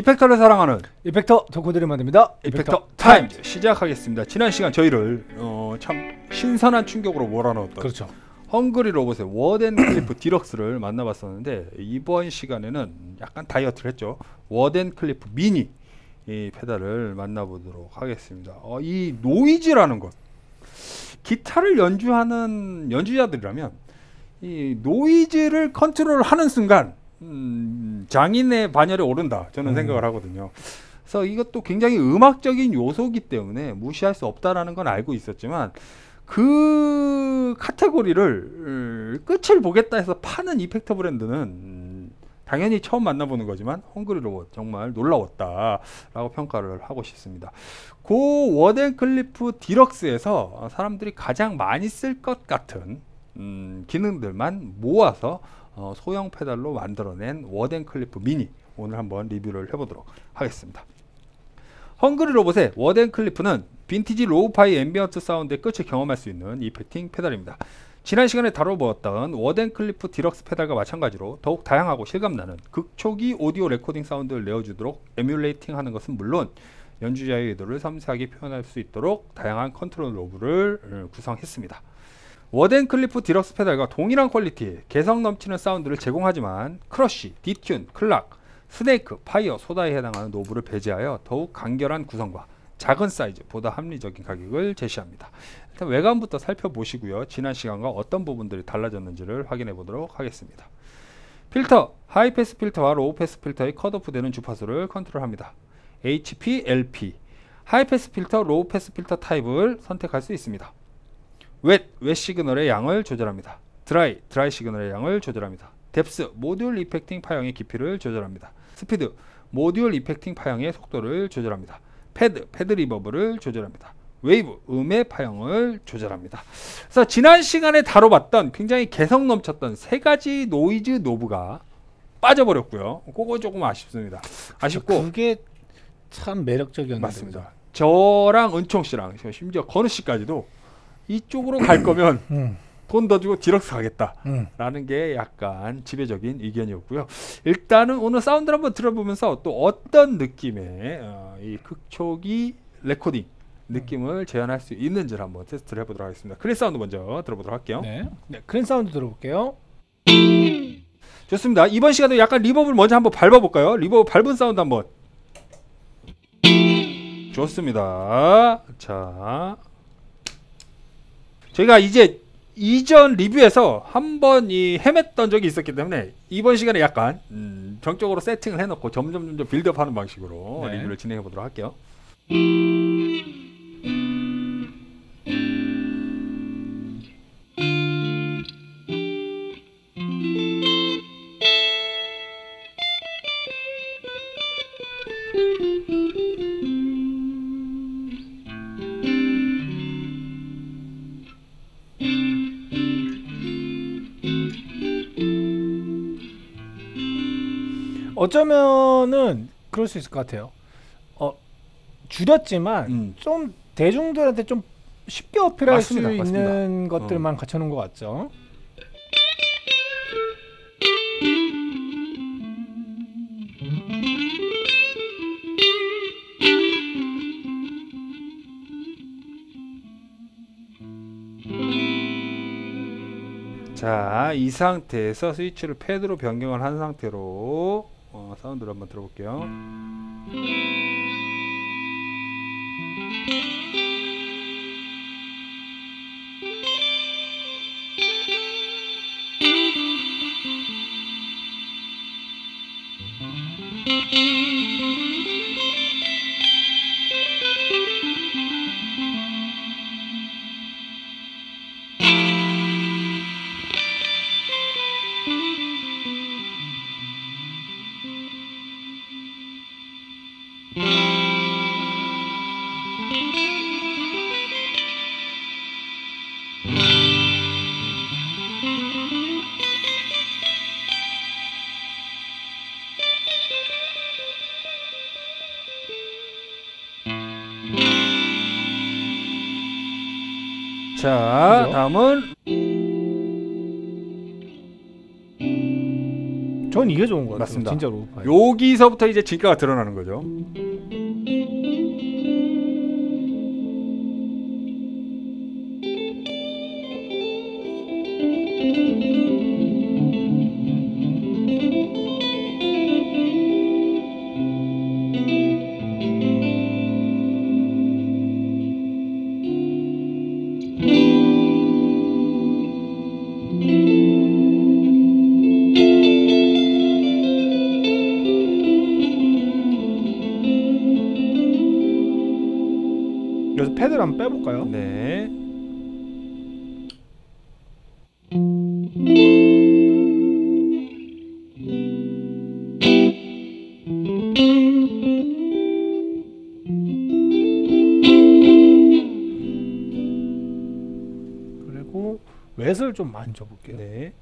이펙터를 사랑하는 이펙터 덕후들이 만듭니다. 이펙터 타임즈 시작하겠습니다. 지난 시간 저희를 참 신선한 충격으로 몰아넣었던 그렇죠. 헝그리 로봇의 워덴클리프 디럭스를 만나봤었는데, 이번 시간에는 약간 다이어트를 했죠. 워덴클리프 미니 이 페달을 만나보도록 하겠습니다. 이 노이즈라는 것, 기타를 연주하는 연주자들이라면 이 노이즈를 컨트롤하는 순간 장인의 반열에 오른다, 저는 생각을 하거든요. 그래서 이것도 굉장히 음악적인 요소이기 때문에 무시할 수 없다라는 건 알고 있었지만, 그 카테고리를 끝을 보겠다 해서 파는 이펙터 브랜드는 당연히 처음 만나보는 거지만 헝그리 로봇 정말 놀라웠다라고 평가를 하고 싶습니다. 그 워덴클리프 디럭스에서 사람들이 가장 많이 쓸 것 같은 기능들만 모아서 소형 페달로 만들어낸 워덴클리프 미니, 오늘 한번 리뷰를 해보도록 하겠습니다. 헝그리 로봇의 워덴클리프는 빈티지 로우파이 앰비언트 사운드의 끝을 경험할 수 있는 이펙팅 페달입니다. 지난 시간에 다뤄보았던 워덴클리프 디럭스 페달과 마찬가지로 더욱 다양하고 실감나는 극초기 오디오 레코딩 사운드를 내어주도록 에뮬레이팅 하는 것은 물론, 연주자의 의도를 섬세하게 표현할 수 있도록 다양한 컨트롤 노브를 구성했습니다. 워덴클리프 디럭스 페달과 동일한 퀄리티의 개성 넘치는 사운드를 제공하지만 크러쉬, 디튠, 클락, 스네이크, 파이어, 소다에 해당하는 노브를 배제하여 더욱 간결한 구성과 작은 사이즈, 보다 합리적인 가격을 제시합니다. 일단 외관부터 살펴보시고요. 지난 시간과 어떤 부분들이 달라졌는지를 확인해 보도록 하겠습니다. 필터, 하이패스 필터와 로우패스 필터의 컷오프 되는 주파수를 컨트롤합니다. HP, LP, 하이패스 필터, 로우패스 필터 타입을 선택할 수 있습니다. 웻 시그널의 양을 조절합니다. 드라이 시그널의 양을 조절합니다. 뎁스, 모듈 이펙팅 파형의 깊이를 조절합니다. 스피드, 모듈 이펙팅 파형의 속도를 조절합니다. 패드 리버브를 조절합니다. 웨이브, 음의 파형을 조절합니다. 그래서 지난 시간에 다뤄봤던 굉장히 개성 넘쳤던 세 가지 노이즈 노브가 빠져버렸고요. 그거 조금 아쉽습니다. 아쉽고, 그게 참 매력적이었는데. 맞습니다. 저랑 은총 씨랑 심지어 건우 씨까지도 이쪽으로 갈 거면 돈 더 주고 디럭스 가겠다라는 게 약간 지배적인 의견이었고요. 일단은 오늘 사운드를 한번 들어보면서 또 어떤 느낌의 이 극초기 레코딩 느낌을 재현할 수 있는지를 한번 테스트를 해보도록 하겠습니다. 크린 사운드 먼저 들어보도록 할게요. 네, 크린 사운드 들어볼게요. 좋습니다. 이번 시간에 약간 리버브를 먼저 한번 밟아볼까요? 리버브 밟은 사운드 한번. 좋습니다. 자, 저희가 이제 이전 리뷰에서 한번 헤맸던 적이 있었기 때문에 이번 시간에 약간 정적으로 세팅을 해놓고 점점 빌드업하는 방식으로 리뷰를 진행해 보도록 할게요. 어쩌면은 그럴 수 있을 것 같아요. 줄였지만 좀 대중들한테 좀 쉽게 어필할 맞습니다. 수 맞습니다. 있는 것들만 갖춰놓은 것 같죠. 자, 이 상태에서 스위치를 패드로 변경을 한 상태로 사운드를 한번 들어볼게요. 자, 그죠? 다음은 전 이게 좋은 것 같아요. 맞습니다. 진짜로. 여기서부터 이제 진가가 드러나는 거죠. 여기서 패드를 한번 빼볼까요? 네. 그리고 웻을 좀 만져볼게요. 네.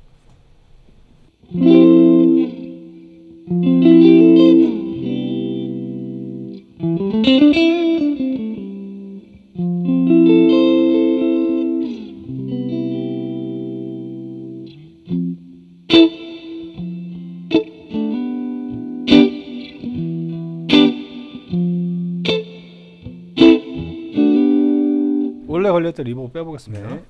원래 걸렸던 리버브 빼보겠습니다. 네.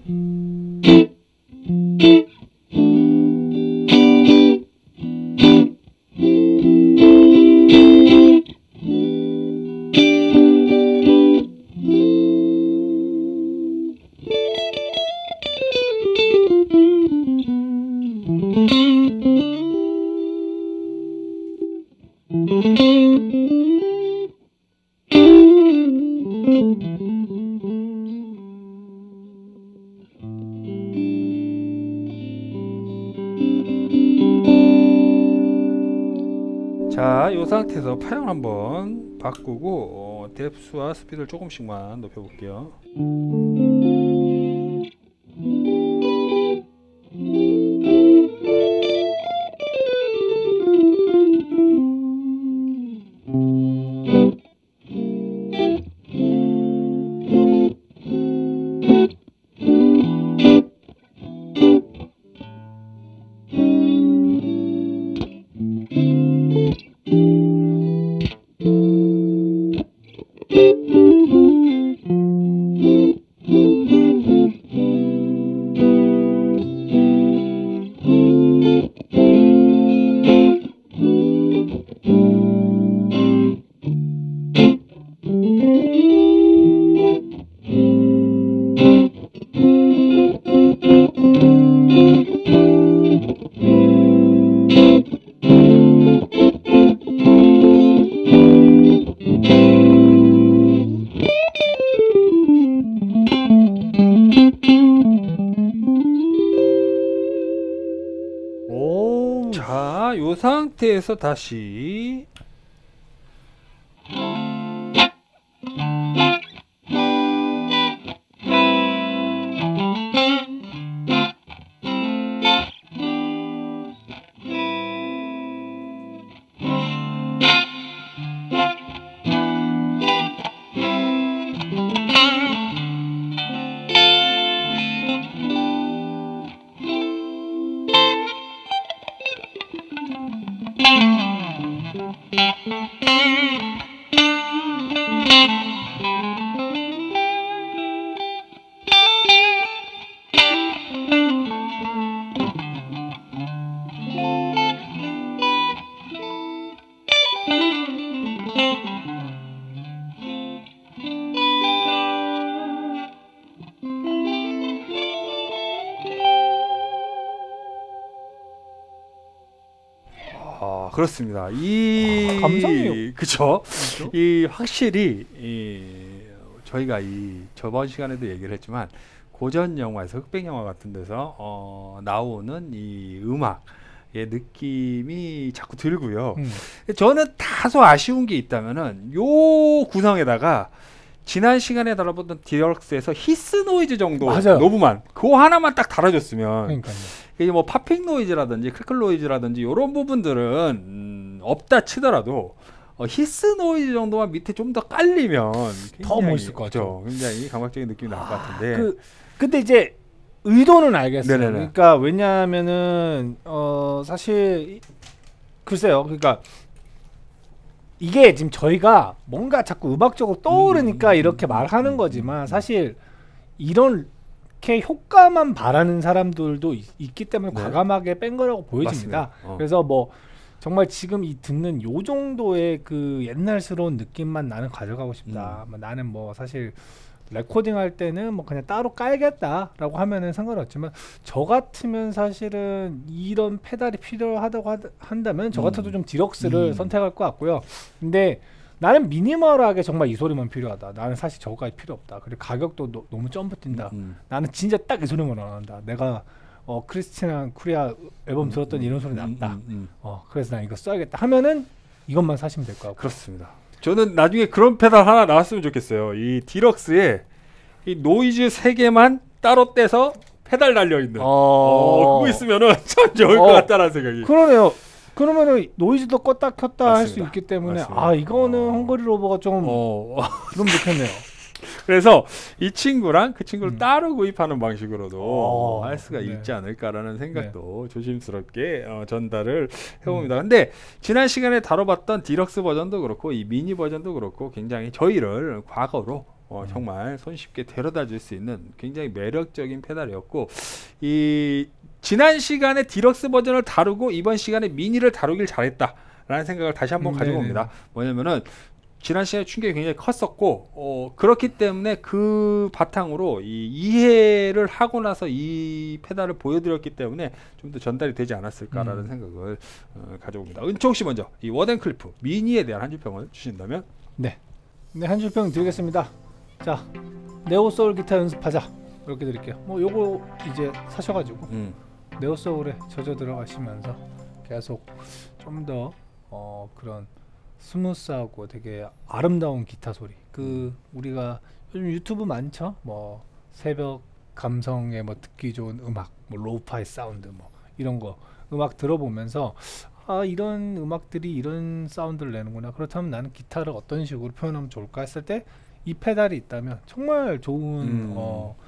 자, 이 상태에서 파형 한번 바꾸고 뎁스와 스피드를 조금씩만 높여볼게요. 오. 자, 이 상태에서 다시 그렇습니다. 이 감성이요. 그죠? 그죠? 이 확실히 저희가 저번 시간에도 얘기를 했지만 고전 영화에서 흑백 영화 같은 데서 나오는 이 음악의 느낌이 자꾸 들고요. 저는 다소 아쉬운 게 있다면은 요 구성에다가 지난 시간에 다뤄봤던 디럭스에서 히스 노이즈 정도 맞아요. 노브만 그거 하나만 딱 달아줬으면 그러니까요. 이게 뭐 팝핑 노이즈라든지 크클 노이즈라든지 이런 부분들은 없다 치더라도 히스 노이즈 정도만 밑에 좀 더 깔리면 더 멋있을 것 그죠? 굉장히 감각적인 느낌이 날 것 같은데 근데 이제 의도는 알겠어요. 네네네. 그러니까 왜냐하면은 사실 글쎄요. 그러니까 이게 지금 저희가 뭔가 자꾸 음악적으로 떠오르니까 이렇게 말하는 거지만 사실 이렇게 효과만 바라는 사람들도 있기 때문에 네. 과감하게 뺀 거라고 보여집니다. 그래서 뭐 정말 지금 이 듣는 요 정도의 그 옛날스러운 느낌만 나는 가져가고 싶다. 나는 뭐 사실 레코딩 할 때는 뭐 그냥 따로 깔겠다라고 하면은 상관없지만 저 같으면 사실은 이런 페달이 필요하다고 한다면 저 같아도 좀 디럭스를 선택할 것 같고요. 근데 나는 미니멀하게 정말 이 소리만 필요하다. 나는 사실 저거까지 필요 없다. 그리고 가격도 너무 점프 뛴다. 나는 진짜 딱 이 소리만 원한다. 내가 크리스티나 쿠리아 앨범 들었더니 이런 소리 났다. 그래서 난 이거 써야겠다 하면은 이것만 사시면 될 것 같고. 그렇습니다. 저는 나중에 그런 페달 하나 나왔으면 좋겠어요. 이 디럭스에 이 노이즈 3개만 따로 떼서 페달 달려있는 그거 있으면은 참 좋을 것 같다는 생각이. 그러네요. 그러면은 노이즈도 껐다 켰다 할 수 맞습니다. 있기 때문에 맞습니다. 이거는 헝거리 로버가 좀 그럼 좋겠네요. 그래서 이 친구랑 그 친구를 따로 구입하는 방식으로도 할 수가 있지 않을까라는 생각도 조심스럽게 전달을 해봅니다. 근데 지난 시간에 다뤄봤던 디럭스 버전도 그렇고 이 미니 버전도 그렇고 굉장히 저희를 과거로 정말 손쉽게 데려다 줄 수 있는 굉장히 매력적인 페달이었고, 이 지난 시간에 디럭스 버전을 다루고 이번 시간에 미니를 다루길 잘했다라는 생각을 다시 한번 가져봅니다. 뭐냐면은 지난 시간에 충격이 굉장히 컸었고 그렇기 때문에 그 바탕으로 이해를 하고 나서 이 페달을 보여드렸기 때문에 좀 더 전달이 되지 않았을까라는 생각을 가져봅니다. 은총 씨 먼저 이 워덴클리프 미니에 대한 한 줄평을 주신다면? 네, 한 줄평 드리겠습니다. 자, 네오 소울 기타 연습하자 이렇게 드릴게요. 뭐 요거 이제 사셔가지고 네오 소울에 젖어 들어가시면서 계속 좀 더 그런 스무스하고 되게 아름다운 기타 소리. 우리가 요즘 유튜브 많죠. 뭐 새벽 감성에 뭐 듣기 좋은 음악, 뭐 로우파이 사운드, 뭐 이런 거 음악 들어보면서 이런 음악들이 이런 사운드를 내는구나. 그렇다면 나는 기타를 어떤 식으로 표현하면 좋을까 했을 때 이 페달이 있다면 정말 좋은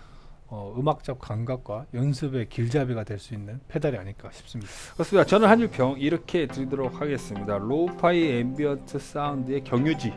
음악적 감각과 연습의 길잡이가 될 수 있는 페달이 아닐까 싶습니다. 그렇습니다. 저는 한 줄평 이렇게 드리도록 하겠습니다. 로우파이 앰비언트 사운드의 경유지,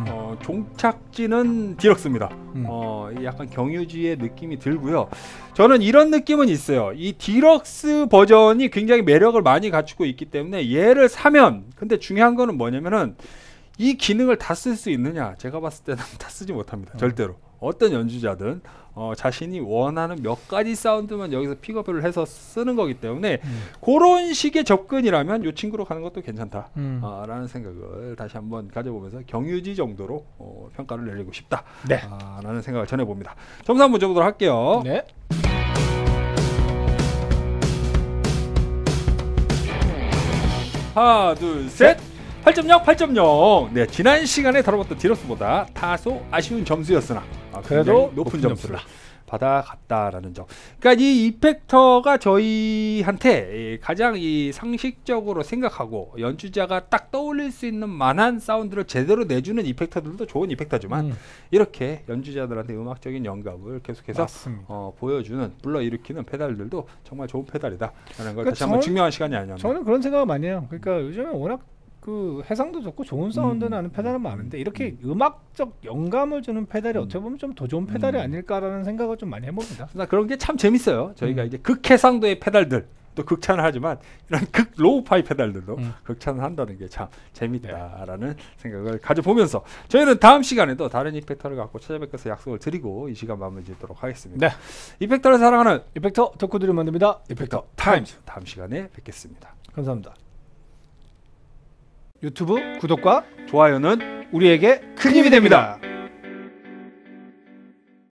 종착지는 디럭스입니다. 약간 경유지의 느낌이 들고요. 저는 이런 느낌은 있어요. 이 디럭스 버전이 굉장히 매력을 많이 갖추고 있기 때문에 얘를 사면, 근데 중요한 거는 뭐냐면은 이 기능을 다 쓸 수 있느냐, 제가 봤을 때는 다 쓰지 못합니다. 절대로. 어떤 연주자든 자신이 원하는 몇 가지 사운드만 여기서 픽업을 해서 쓰는 거기 때문에 그런 식의 접근이라면 이 친구로 가는 것도 괜찮다 라는 생각을 다시 한번 가져보면서 경유지 정도로 평가를 내리고 싶다 라는 생각을 전해봅니다. 점수 한번 줘보도록 할게요. 네. 하나 둘 셋. 8.0 8.0. 네, 지난 시간에 다뤄봤던 디럭스보다 다소 아쉬운 점수였으나 그래도 높은 점수를 받아갔다라는 점. 그러니까 이 이펙터가 저희한테 가장 이 상식적으로 생각하고 연주자가 딱 떠올릴 수 있는 만한 사운드를 제대로 내주는 이펙터들도 좋은 이펙터지만 이렇게 연주자들한테 음악적인 영감을 계속해서 보여주는, 불러일으키는 페달들도 정말 좋은 페달이다라는 걸 다시 한번 증명한 시간이 아니었나. 저는 그런 생각을 많이 해요. 그러니까 요즘에 워낙 해상도 좋고 좋은 사운드 나는 페달은 많은데 이렇게 음악적 영감을 주는 페달이 어떻게 보면 좀 더 좋은 페달이 아닐까라는 생각을 좀 많이 해봅니다. 그런 게 참 재밌어요. 저희가 이제 극해상도의 페달들 또 극찬을 하지만 이런 극 로우파이 페달들도 극찬을 한다는 게 참 재밌다라는 생각을 가져보면서 저희는 다음 시간에도 다른 이펙터를 갖고 찾아뵙겠서 약속을 드리고 이 시간 마무리 짓도록 하겠습니다. 네. 이펙터를 사랑하는 이펙터 덕후들이 만듭니다. 이펙터 타임즈. 다음 시간에 뵙겠습니다. 감사합니다. 유튜브 구독과 좋아요는 우리에게 큰 힘이 됩니다.